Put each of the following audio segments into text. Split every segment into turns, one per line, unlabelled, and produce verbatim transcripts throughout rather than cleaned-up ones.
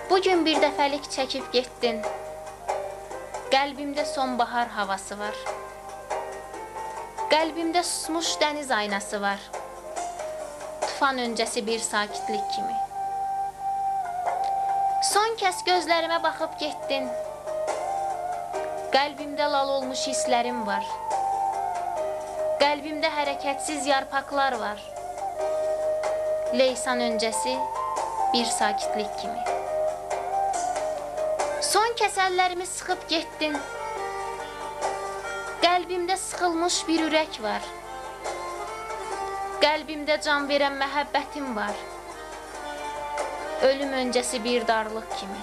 Bugün bir dəfəlik çəkib getdin. Qəlbimdə sonbahar havası var. Qəlbimdə susmuş dəniz aynası var. Tufan öncəsi bir sakitlik kimi. Son kəs gözlərimə baxıb getdin. Qəlbimdə lal olmuş hisslərim var. Qəlbimdə hərəkətsiz yarpaqlar var. Leysan öncəsi bir sakitlik kimi. Son kəs əllərimi sıxıb getdin. Qəlbimdə sıxılmış bir ürək var. Qəlbimdə can verən məhəbbətim var. Ölüm öncəsi bir darlıq kimi.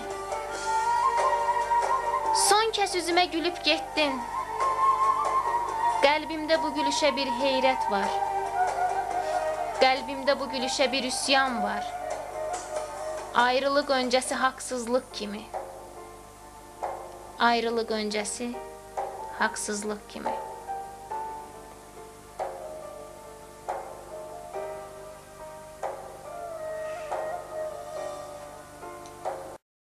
Son kəs üzümə gülüb getdin. Qəlbimdə bu gülüşə bir heyrət var. Qəlbimdə bu gülüşə bir üsyan var. Ayrılıq öncəsi haqsızlıq kimi. Ayrılıq öncəsi haqsızlıq kimi.